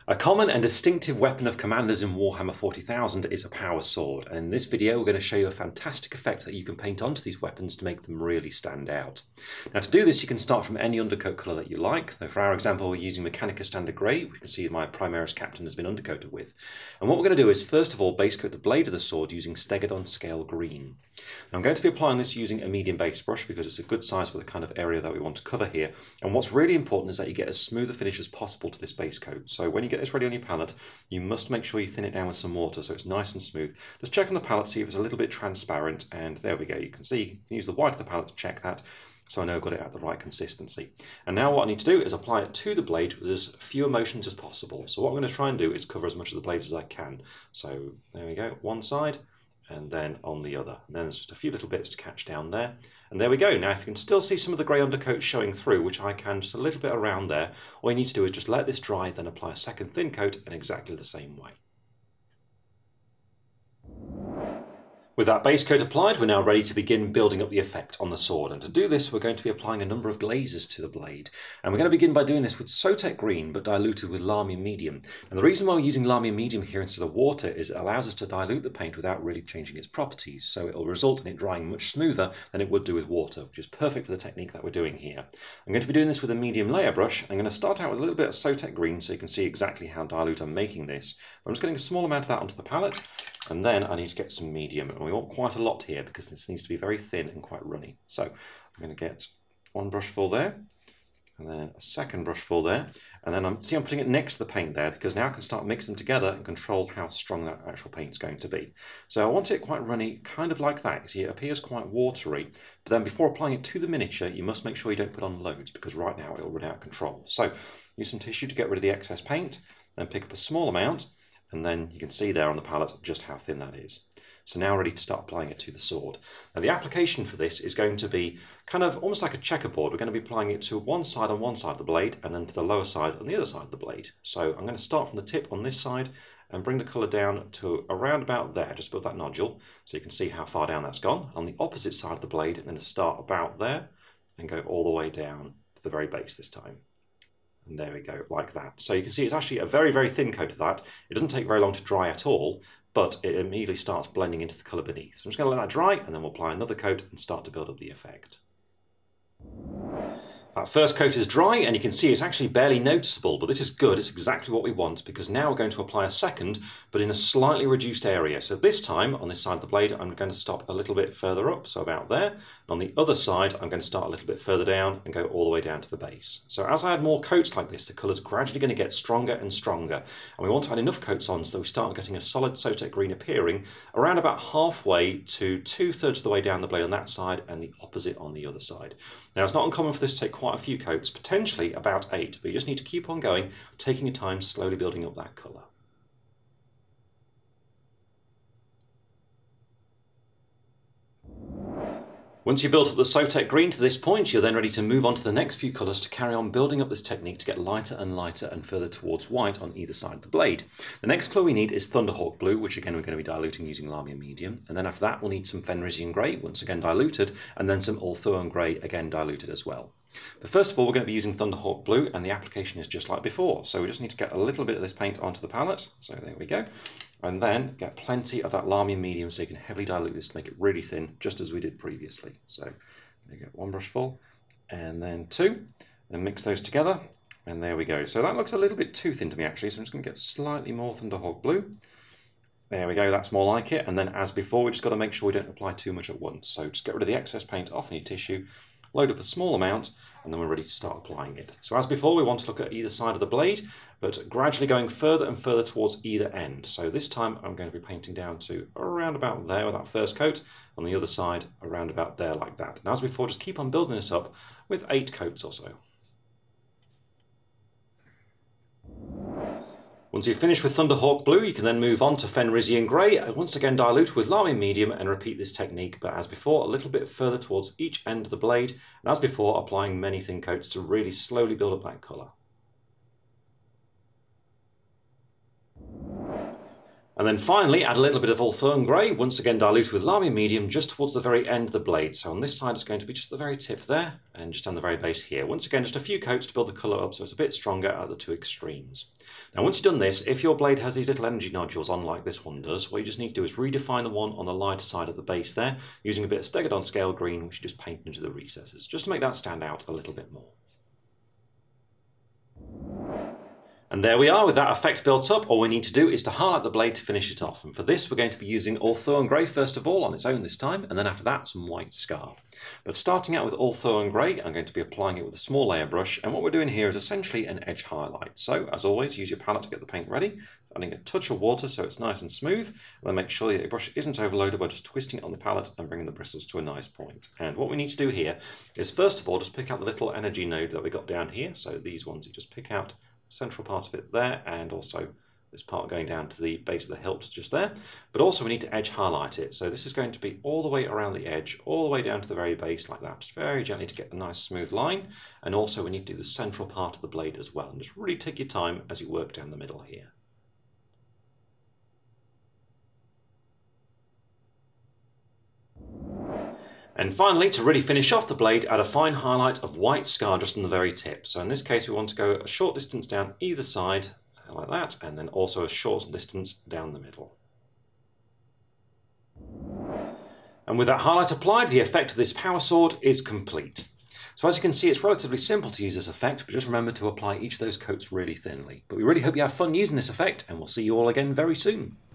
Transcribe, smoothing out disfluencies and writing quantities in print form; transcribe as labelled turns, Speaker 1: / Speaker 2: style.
Speaker 1: A common and distinctive weapon of commanders in Warhammer 40,000 is a power sword, and in this video we're going to show you a fantastic effect that you can paint onto these weapons to make them really stand out. Now to do this you can start from any undercoat colour that you like. So for our example we're using Mechanica Standard Grey, which you can see my Primaris Captain has been undercoated with. And what we're going to do is first of all base coat the blade of the sword using Stegadon Scale Green. Now I'm going to be applying this using a medium base brush because it's a good size for the kind of area that we want to cover here. And what's really important is that you get as smooth a finish as possible to this base coat. So when you get this ready on your palette, you must make sure you thin it down with some water so it's nice and smooth. Just check on the palette, see if it's a little bit transparent, and there we go. You can see, you can use the white of the palette to check that, so I know I've got it at the right consistency. And now what I need to do is apply it to the blade with as few motions as possible. So what I'm going to try and do is cover as much of the blade as I can. So there we go, one side, and then on the other. And then there's just a few little bits to catch down there. And there we go. Now if you can still see some of the grey undercoat showing through, which I can just a little bit around there, all you need to do is just let this dry, then apply a second thin coat in exactly the same way. With that base coat applied, we're now ready to begin building up the effect on the sword. And to do this, we're going to be applying a number of glazes to the blade. And we're going to begin by doing this with Sotek Green, but diluted with Lahmian Medium. And the reason why we're using Lahmian Medium here instead of water is it allows us to dilute the paint without really changing its properties. So it'll result in it drying much smoother than it would do with water, which is perfect for the technique that we're doing here. I'm going to be doing this with a medium layer brush. I'm going to start out with a little bit of Sotek Green so you can see exactly how dilute I'm making this. I'm just getting a small amount of that onto the palette. And then I need to get some medium, and we want quite a lot here because this needs to be very thin and quite runny. So I'm going to get one brush full there, and then a second brush full there, and then I'm putting it next to the paint there because now I can start mixing them together and control how strong that actual paint's going to be. So I want it quite runny, kind of like that. You see, it appears quite watery, but then before applying it to the miniature, you must make sure you don't put on loads because right now it'll run out of control. So use some tissue to get rid of the excess paint, then pick up a small amount. And then you can see there on the palette just how thin that is. So now ready to start applying it to the sword. Now the application for this is going to be kind of almost like a checkerboard. We're going to be applying it to one side on one side of the blade and then to the lower side on the other side of the blade. So I'm going to start from the tip on this side and bring the colour down to around about there, just above that nodule, so you can see how far down that's gone. On the opposite side of the blade, and then to start about there and go all the way down to the very base this time. And there we go, like that. So you can see it's actually a very, very thin coat of that. It doesn't take very long to dry at all, but it immediately starts blending into the colour beneath. So I'm just going to let that dry, and then we'll apply another coat and start to build up the effect. That first coat is dry, and you can see it's actually barely noticeable, but this is good. It's exactly what we want, because now we're going to apply a second, but in a slightly reduced area. So this time, on this side of the blade, I'm going to stop a little bit further up, so about there. And on the other side, I'm going to start a little bit further down and go all the way down to the base. So as I add more coats like this, the colour's gradually going to get stronger and stronger. And we want to add enough coats on so that we start getting a solid Sotek Green appearing around about halfway to 2/3 of the way down the blade on that side and the opposite on the other side. Now it's not uncommon for this to take quite a few coats, potentially about 8, but you just need to keep on going, taking your time, slowly building up that colour. Once you've built up the Sotek Green to this point, you're then ready to move on to the next few colours to carry on building up this technique to get lighter and lighter and further towards white on either side of the blade. The next colour we need is Thunderhawk Blue, which again we're going to be diluting using Lahmian Medium, and then after that we'll need some Fenrisian Grey, once again diluted, and then some Ulthuan Grey, again diluted as well. But first of all we're going to be using Thunderhawk Blue, and the application is just like before, so we just need to get a little bit of this paint onto the palette, so there we go. And then get plenty of that Lahmian Medium so you can heavily dilute this to make it really thin, just as we did previously. So I'm going to get one brush full, and then two, and mix those together, and there we go. So that looks a little bit too thin to me actually, so I'm just going to get slightly more Thunderhawk Blue. There we go, that's more like it. And then as before, we just got to make sure we don't apply too much at once. So just get rid of the excess paint off any tissue, load up a small amount, and then we're ready to start applying it. So as before, we want to look at either side of the blade, but gradually going further and further towards either end. So this time I'm going to be painting down to around about there with that first coat, on the other side around about there like that. And as before, just keep on building this up with 8 coats or so. Once you've finished with Thunderhawk Blue, you can then move on to Fenrisian Grey, once again dilute with Lahmian Medium and repeat this technique, but as before, a little bit further towards each end of the blade, and as before, applying many thin coats to really slowly build up that colour. And then finally, add a little bit of Ulthuan Grey, once again diluted with Lahmian Medium, just towards the very end of the blade. So on this side, it's going to be just the very tip there, and just on the very base here. Once again, just a few coats to build the colour up so it's a bit stronger at the two extremes. Now, once you've done this, if your blade has these little energy nodules on like this one does, what you just need to do is redefine the one on the lighter side of the base there, using a bit of Stegodon scale green, which you just paint into the recesses, just to make that stand out a little bit more. And there we are with that effect built up. All we need to do is to highlight the blade to finish it off. And for this, we're going to be using Ulthuan Grey first of all on its own this time, and then after that, some white scar. But starting out with Ulthuan Grey, I'm going to be applying it with a small layer brush. And what we're doing here is essentially an edge highlight. So as always, use your palette to get the paint ready, adding a touch of water so it's nice and smooth. And then make sure that your brush isn't overloaded by just twisting it on the palette and bringing the bristles to a nice point. And what we need to do here is first of all, just pick out the little energy node that we got down here. So these ones you just pick out. Central part of it there, and also this part going down to the base of the hilt just there. But also we need to edge highlight it. So this is going to be all the way around the edge, all the way down to the very base like that, just very gently to get the nice smooth line. And also we need to do the central part of the blade as well. And just really take your time as you work down the middle here. And finally, to really finish off the blade, add a fine highlight of white scar just on the very tip. So in this case, we want to go a short distance down either side, like that, and then also a short distance down the middle. And with that highlight applied, the effect of this power sword is complete. So as you can see, it's relatively simple to use this effect, but just remember to apply each of those coats really thinly. But we really hope you have fun using this effect, and we'll see you all again very soon.